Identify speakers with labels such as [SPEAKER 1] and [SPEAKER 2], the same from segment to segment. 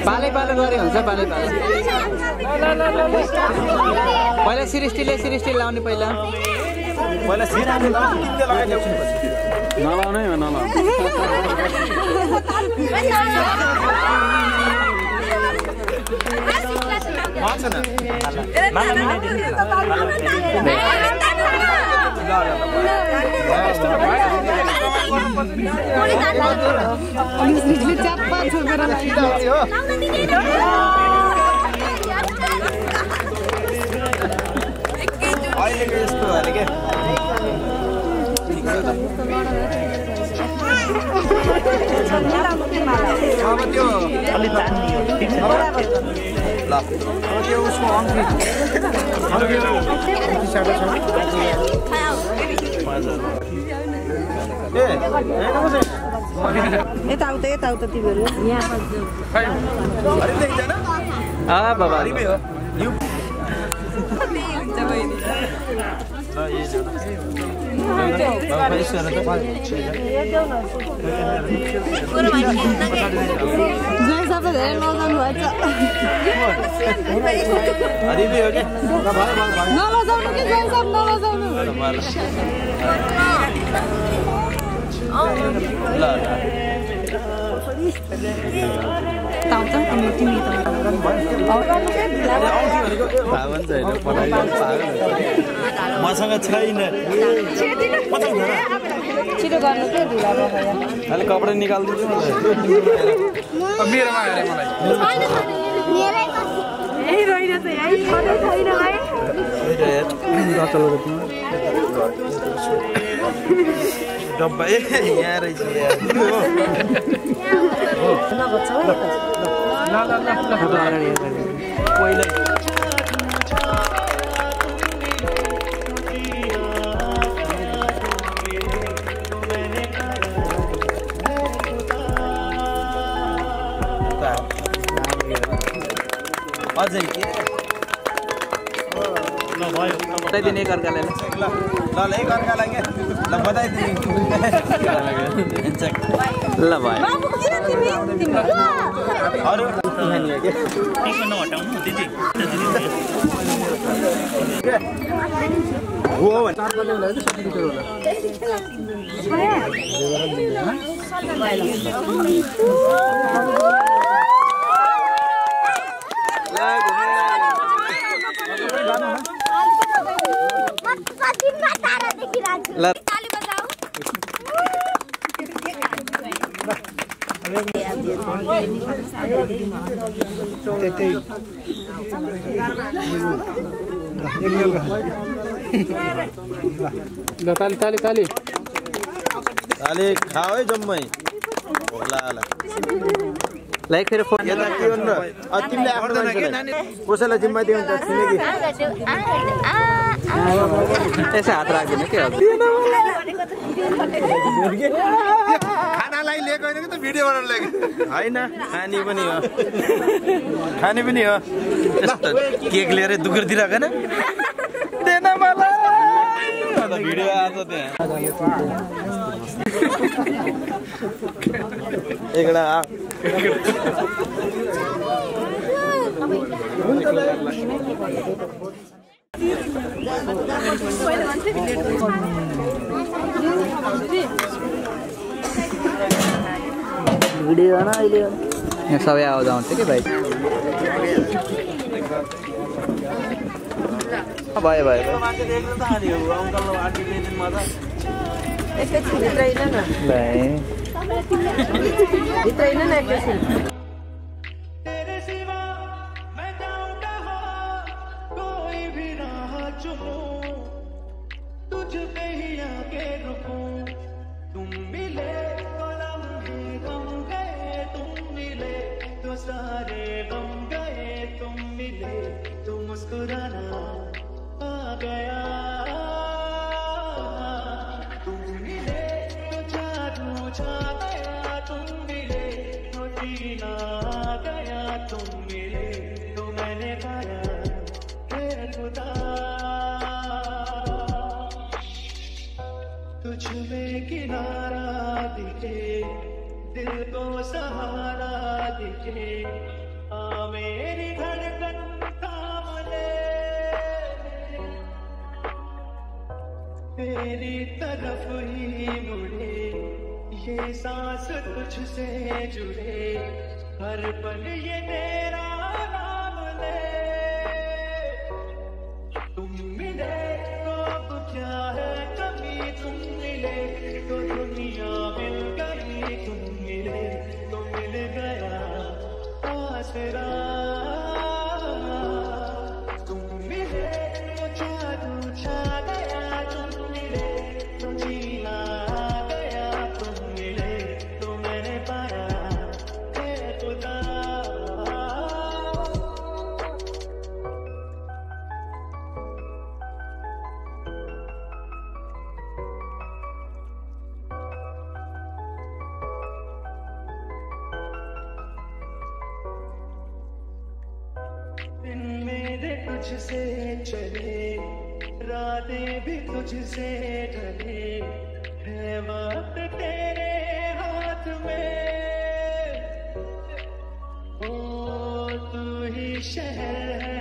[SPEAKER 1] पालै पालो गरे हुन्छ पालै पालो पहिला सृष्टि लाउने पहिला
[SPEAKER 2] नलाउनै हो नलाउ
[SPEAKER 3] यताउता तिमीहरू
[SPEAKER 1] बाबा
[SPEAKER 2] मसँग छैन
[SPEAKER 3] छिटो गर्नु के ढिला भयो
[SPEAKER 2] अहिले कपडा निकाल्दिन्छु मेरोमा आएर डब्बा यहाँ रहेछ पहिला अझै के ल भयो
[SPEAKER 1] बताइदिने एक अर्कालाई
[SPEAKER 2] ल एक अर्कालाई के ल बताइदिने
[SPEAKER 1] ल भयो
[SPEAKER 2] अरू
[SPEAKER 1] ताली
[SPEAKER 2] खाओ है जम्मै
[SPEAKER 1] लाइक फेरि फोन
[SPEAKER 2] यता के हो र तिमीले आफ्नो कसैलाई जिम्मा दियो भने छिमेकी
[SPEAKER 1] यसो हात राख्दिनु के हो
[SPEAKER 2] खानालाई लिएको होइन कि त भिडियो बनाउन ल्याएको होइन खाने पनि हो यस्तो केक लिएर दुखेर दिइरहेको होइन देन मलाई भिडियो आछ त्यहाँ एकडा
[SPEAKER 3] भिडियो न अहिले
[SPEAKER 1] यहाँ सबै आउँदा आउँछ कि भाइ भयो
[SPEAKER 3] एकैछिन भित्र हिँड न भित्र हिँड न एकैछिन
[SPEAKER 4] मेरी धड़कन थाम ले, तेरी तरफ ही मुड़े, ये सांस तुझसे जुड़े, हर पल ये तेरा नाम ले। तुम मिले तो अब क्या है कमी, तुम मिले तो दुनिया मिल गई, तुम मिले तो मिल गया आसरा, तुम मिले तो जादू छा गया, तुम मिले तो जीना आ गया, तुम मिले तो मैंने पाया है खुदा। दिन मेरे तुझसे चले, रातें भी तुझसे ढले, है वक्त तेरे हाथ में, ओ तू ही शहर है।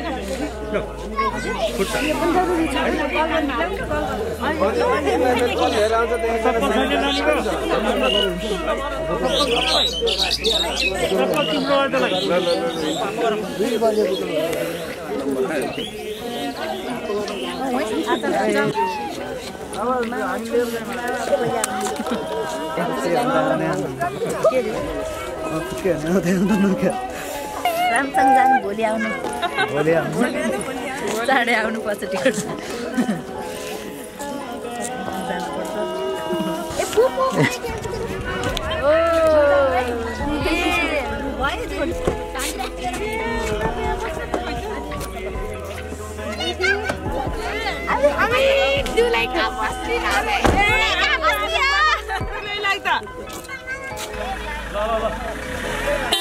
[SPEAKER 3] रामसँग जानु भोलि आउनु, चाँडै आउनुपर्छ ticket.
[SPEAKER 5] Do like a pastry now. Like that.